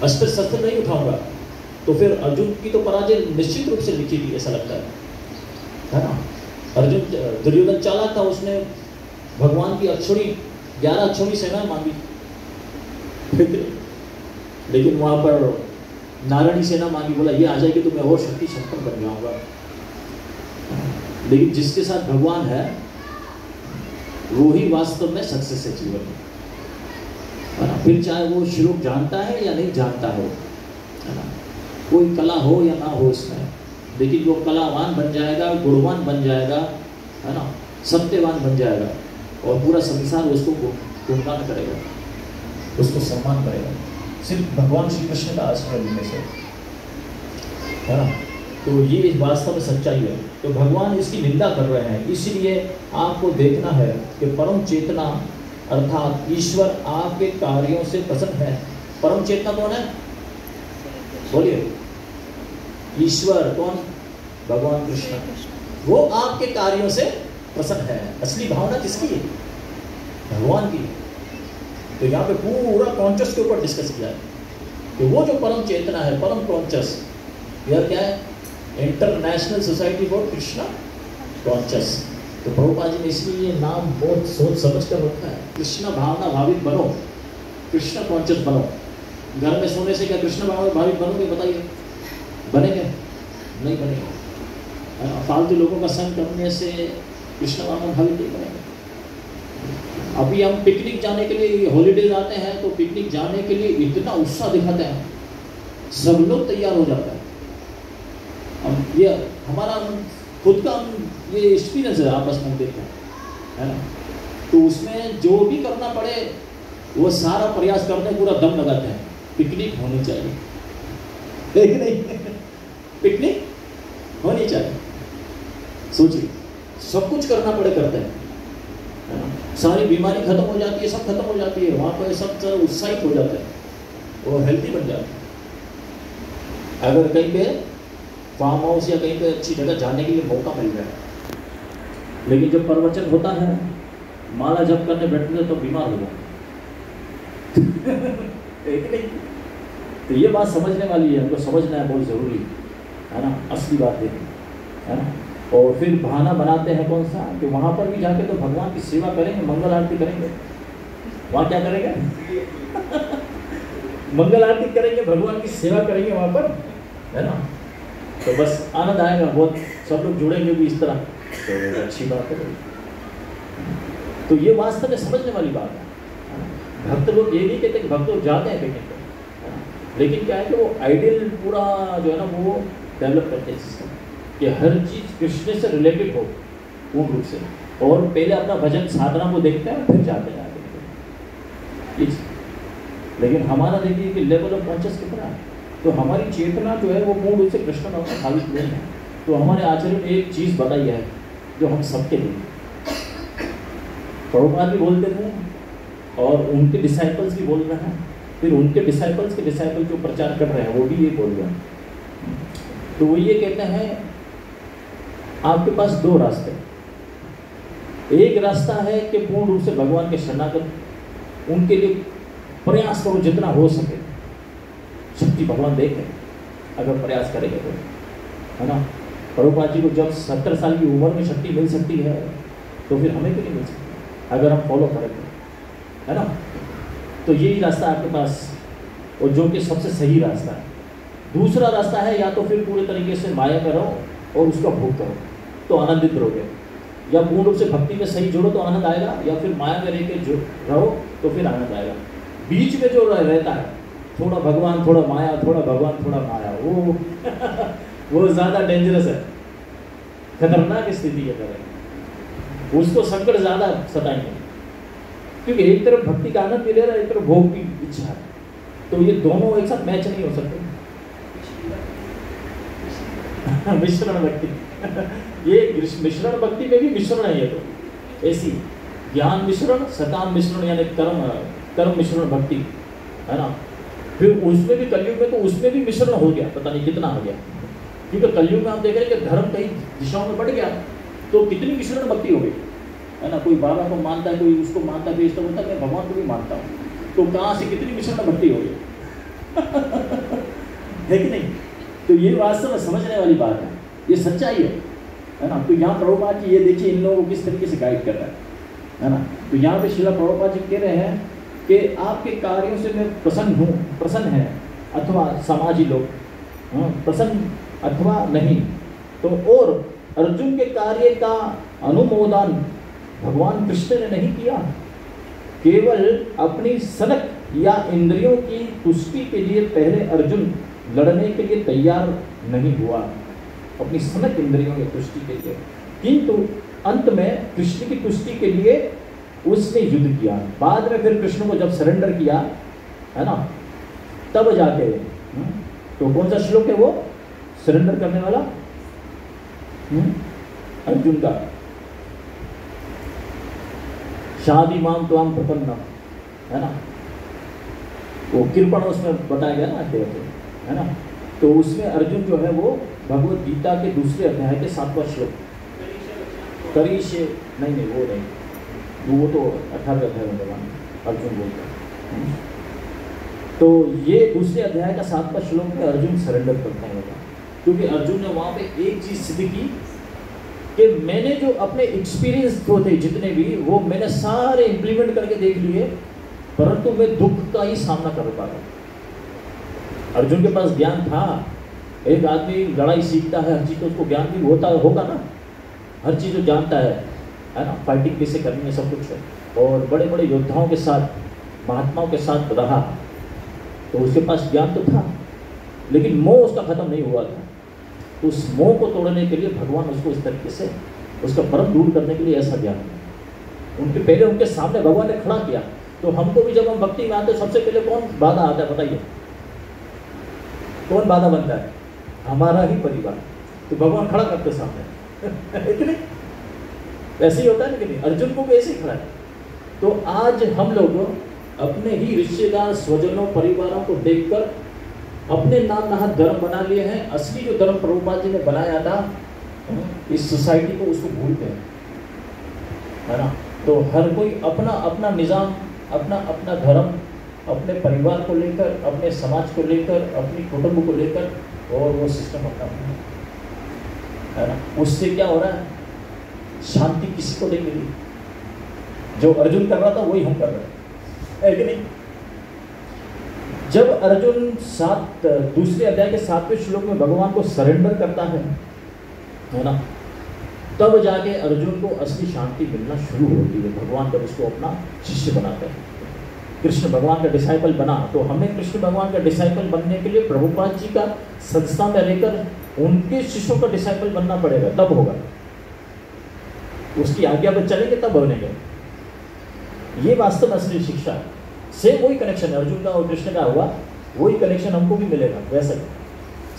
अस्त्र शस्त्र नहीं उठाऊंगा, तो फिर अर्जुन की तो पराजय निश्चित रूप से लिखी थी, ऐसा लगता है ना। अर्जुन, दुर्योधन चालाक था, उसने भगवान की अक्षुणी 11 अक्षुणी सेना मांगी, लेकिन वहां पर नारायणी सेना मांगी, बोला ये आ जाएगी तो मैं और शक्ति संपन्न बन जाऊंगा। लेकिन जिसके साथ भगवान है वो ही वास्तव में सक्सेस है जीवन में, है ना। फिर चाहे वो श्लोक जानता है या नहीं जानता हो, है ना, कोई कला हो या ना हो इसमें, लेकिन वो कलावान बन जाएगा, गुणवान बन जाएगा, है ना, सत्यवान बन जाएगा, और पूरा संसार उसको गुणगान करेगा, उसको सम्मान करेगा, सिर्फ भगवान श्री कृष्ण का आश्रय लेने से, है ना। तो ये वास्तव में सच्चाई है। तो भगवान इसकी निंदा कर रहे हैं, इसलिए आपको देखना है कि परम चेतना अर्थात ईश्वर आपके कार्यों से प्रसन्न है। परम चेतना कौन है? बोलिए। ईश्वर कौन? भगवान कृष्ण। वो आपके कार्यों से प्रसन्न है। असली भावना किसकी है? भगवान की। तो यहाँ पे पूरा कॉन्शियस के ऊपर डिस्कस किया है कि वो जो परम चेतना है, परम कॉन्शियस, यह क्या है? International society for Krishna conscious. तो प्रभुपाद जी ने इसलिए ये नाम बहुत सोच समझ कर रखा है। कृष्ण भावना भावित बनो, कृष्ण कॉन्शियस बनो। घर में सोने से क्या कृष्ण भावना भावित बनोगे? बताइए, बनेंगे? नहीं बनेंगे। फालतू लोगों का संग करने से कृष्ण भावना भावित नहीं बनेंगे। अभी हम पिकनिक जाने के लिए हॉलीडेज आते हैं, तो पिकनिक जाने के लिए इतना उत्साह दिखाते हैं, सब लोग तैयार हो जाते हैं। हम ये हमारा खुद का ये एक्सपीरियंस है, आपस में देखते हैं, है ना। तो उसमें जो भी करना पड़े वो सारा प्रयास करते हैं, पूरा दम लगाते हैं, पिकनिक होनी चाहिए, है कि नहीं? पिकनिक होनी चाहिए। सोचिए, सब कुछ करना पड़े करते हैं, है ना। सारी बीमारी खत्म हो जाती है, सब खत्म हो जाती है, वहाँ पर सब उत्साहित हो जाते हैं और हेल्दी बन जाते हैं। अगर कहीं पे फार्म हाउस या कहीं पे अच्छी जगह जाने के लिए मौका मिल जाए, लेकिन जब प्रवचन होता है, माला जप करने बैठते हैं तो बीमार हो जाते हैं। तो ये बात समझने वाली है, हमको समझना है, बहुत जरूरी है ना, असली बात है ना। और फिर बहाना बनाते हैं कौन सा, कि वहाँ पर भी जाके तो भगवान की सेवा करेंगे, मंगल आरती करेंगे। वहाँ क्या करेंगे? मंगल आरती करेंगे, भगवान की सेवा करेंगे वहाँ पर, है ना। तो बस आनंद आएगा बहुत, सब लोग जुड़ेंगे भी इस तरह, तो अच्छी बात है। तो ये वास्तव में समझने वाली बात है। भक्त लोग ये नहीं कहते कि भक्त लोग जाते हैं पिकनिक पर, लेकिन क्या है कि वो आइडियल पूरा जो है ना वो डेवलप करते हैं सिस्टम, कि हर चीज़ कृष्ण से रिलेटेड हो पूर्ण रूप से, और पहले अपना भजन साधना को देखते हैं फिर जाते हैं आगे। लेकिन हमारा देखिए कि लेवल ऑफ कॉन्शियस कितना है। तो हमारी चेतना जो है वो पूर्ण रूप से कृष्ण भाव में भावित नहीं है। तो हमारे आचार्य ने एक चीज़ बताई है जो हम सबके लिए, प्रभुपाद भी बोलते थे और उनके डिसाइपल्स भी बोल रहे हैं, फिर उनके डिसाइपल्स के डिसाइपल जो प्रचार कर रहे हैं वो भी ये बोल रहे हैं। तो वो ये कहते हैं आपके पास दो रास्ते, एक रास्ता है कि पूर्ण रूप से भगवान के शरणागत, उनके लिए प्रयास करो जितना हो सके, शक्ति भगवान देखे अगर प्रयास करेंगे तो, है ना। प्रभुपाद जी को जब 70 साल की उम्र में शक्ति मिल सकती है, तो फिर हमें क्यों नहीं मिल सकती अगर हम फॉलो करेंगे, है ना। तो यही रास्ता आपके पास, और जो कि सबसे सही रास्ता है। दूसरा रास्ता है या तो फिर पूरे तरीके से माया में रहो और उसका भोग करो तो आनंदित रहोगे, या पूर्ण रूप से भक्ति में सही जुड़ो तो आनंद आएगा, या फिर माया में रह के रहो तो फिर आनंद आएगा। बीच में जो रहता है, थोड़ा भगवान थोड़ा माया, थोड़ा भगवान थोड़ा माया, वो ज़्यादा डेंजरस है, खतरनाक स्थिति है। करें उसको संकट ज़्यादा सताएंगे, क्योंकि एक तरफ भक्ति का आनंद मिलेगा, एक तरफ भोग की इच्छा है, तो ये दोनों एक साथ मैच नहीं हो सकते। मिश्रण भक्ति ये मिश्रण भक्ति में भी मिश्रण है, ये तो ऐसी ज्ञान मिश्रण, सकाम मिश्रण, यानी कर्म मिश्रण भक्ति, है ना। फिर उसमें भी कलयुग में तो उसमें भी मिश्रण हो गया, पता नहीं कितना हो गया, क्योंकि कलयुग में आप देख रहे हैं कि धर्म कई दिशाओं में बढ़ गया, तो कितनी मिश्रण भक्ति हो गई, है ना। कोई बाबा को मानता है, कोई उसको मानता है, कोई इसको बोलता है मैं भगवान को भी मानता हूँ, तो कहाँ से कितनी मिश्रण भक्ति हो गई, है कि नहीं? तो ये वास्तव में समझने वाली बात है, ये सच्चाई है ना। तो यहाँ प्रभुपाद जी, ये देखिए इन लोगों को किस तरीके से गाइड कर रहा है ना। तो यहाँ पे श्रील प्रभुपाद जी कह रहे हैं कि आपके कार्यों से मैं प्रसन्न है अथवा समाजी लोग प्रसन्न अथवा नहीं। तो और अर्जुन के कार्य का अनुमोदन भगवान कृष्ण ने नहीं किया, केवल अपनी सनक या इंद्रियों की तुष्टि के लिए पहले अर्जुन लड़ने के लिए तैयार नहीं हुआ, अपनी सनक इंद्रियों की तुष्टि के लिए, किंतु अंत में कृष्ण की तुष्टि के लिए उसने युद्ध किया। बाद में फिर कृष्ण को जब सरेंडर किया है ना, तब जाके तो कौन सा श्लोक है वो सरेंडर करने वाला? अर्जुन का शादी माम त्वाम प्रपन्ना, है ना, वो कृपण उसमें बताया गया ना, है ना। तो उसमें अर्जुन जो है वो भगवत गीता के दूसरे अध्याय के 7वां श्लोक, करीशे नहीं वो नहीं, वो तो 18वें अध्याय में भगवान अर्जुन बोलता है। तो ये दूसरे अध्याय का 7वां श्लोक में अर्जुन सरेंडर करता है, क्योंकि अर्जुन ने वहाँ पे एक चीज सिद्ध की कि मैंने जो अपने एक्सपीरियंस जो थे जितने भी, वो मैंने सारे इम्प्लीमेंट करके देख लिए, परंतु मैं दुख का ही सामना कर पा रहा। अर्जुन के पास ज्ञान था, एक आदमी लड़ाई सीखता है हर चीज़ तो उसको ज्ञान भी होगा ना, हर चीज़ जो जानता है ना, फाइटिंग कैसे करनी है सब कुछ है, और बड़े बड़े योद्धाओं के साथ महात्माओं के साथ रहा, तो उसके पास ज्ञान तो था, लेकिन मोह उसका खत्म नहीं हुआ था। तो उस मोह को तोड़ने के लिए भगवान उसको इस तरीके से उसका भ्रम दूर करने के लिए ऐसा ज्ञान उनके पहले उनके सामने भगवान ने खड़ा किया। तो हमको भी जब हम भक्ति में आते हैं सबसे पहले कौन बाधा आता है बताइए? कौन बाधा बनता है? हमारा ही परिवार। तो भगवान खड़ा करते सामने है कि नहीं? ऐसे ही होता है ना कि नहीं? अर्जुन को भी ऐसे ही खड़ा है। तो आज हम लोग अपने ही रिश्तेदार स्वजनों परिवारों को देखकर अपने नाम नहा धर्म बना लिए हैं। असली जो धर्म प्रभुपाद जी ने बनाया था इस सोसाइटी को, उसको भूलते हैं, है ना। तो हर कोई अपना अपना निज़ाम, अपना अपना धर्म, अपने परिवार को लेकर, अपने समाज को लेकर, अपनी कुटुंब को लेकर, और वो सिस्टम अपना है ना। उससे क्या हो रहा है? शांति किसी को नहीं मिली। जो अर्जुन कर रहा था वही हम कर रहे हैं, है कि नहीं? जब अर्जुन दूसरे अध्याय के 7वें श्लोक में भगवान को सरेंडर करता है ना, तब जाके अर्जुन को असली शांति मिलना शुरू होती है। भगवान जब उसको अपना शिष्य बनाते हैं, कृष्ण भगवान का डिसाइपल बना, तो हमें कृष्ण भगवान का डिसाइपल बनने के लिए प्रभुपाद जी का संस्था में रहकर उनके शिष्यों का डिसाइपल बनना पड़ेगा, तब होगा। उसकी आज्ञा पर चलेंगे तब बनेंगे। ये वास्तव में असली शिक्षा है। सेम वही कनेक्शन है अर्जुन का और कृष्ण का हुआ, वही कनेक्शन हमको भी मिलेगा वैसा ही।